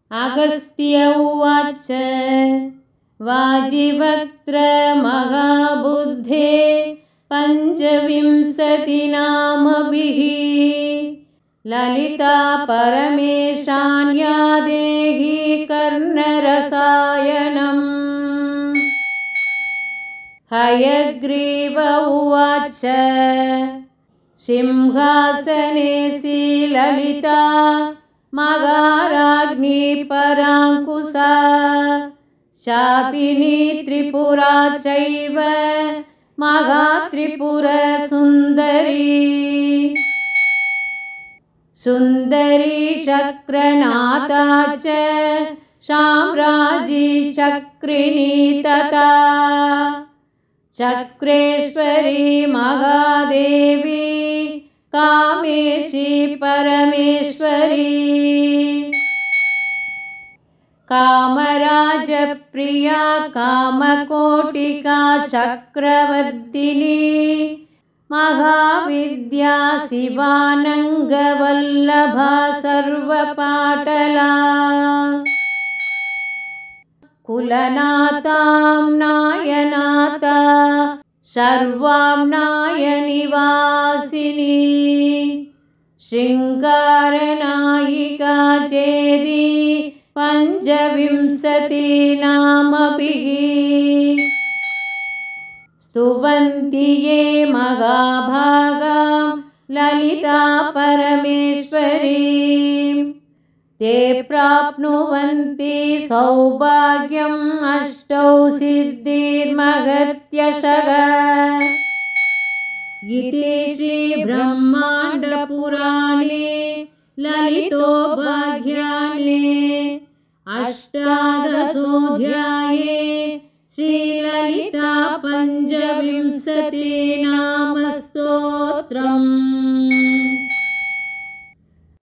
अगस्त्य उवाच वाजिवक्त्र महाबुद्धे पञ्चविंशतिनामभिः ललिता परमेशान्या देहि कर्णरसायनम्। हयग्रीव उवाच सिंहासनेऽसि ललिता महाराज्ञी पराङ्कुशा शापिनी त्रिपुरा चैव महात्रिपुरसुन्दरी। सुन्दरी चक्रनाथा च साम्राज्ञी चक्रिणी तथा चक्रेश्वरी महादेवी कामेशी परमेश्वरी। कामराजप्रिया कामकोटिका चक्रवर्तिनी महाविद्या शिवानङ्गवल्लभा सर्वपाटला। कुलनाथां नायनाथा सर्वाम्नायनिवासिनी शृङ्गारनायिका चेदि पञ्चविंशतिनामभिः स्तुवन्ति ये महाभागा ललिता परमेश्वरी। ते प्राप्नुवन्ति सौभाग्यम् अष्टौ सिद्धिर्महत्यशः। इति श्रीब्रह्माण्डपुराणे ललितोपाख्याने अष्टादशोऽध्याये श्रीललिता पञ्चविंशतिनाम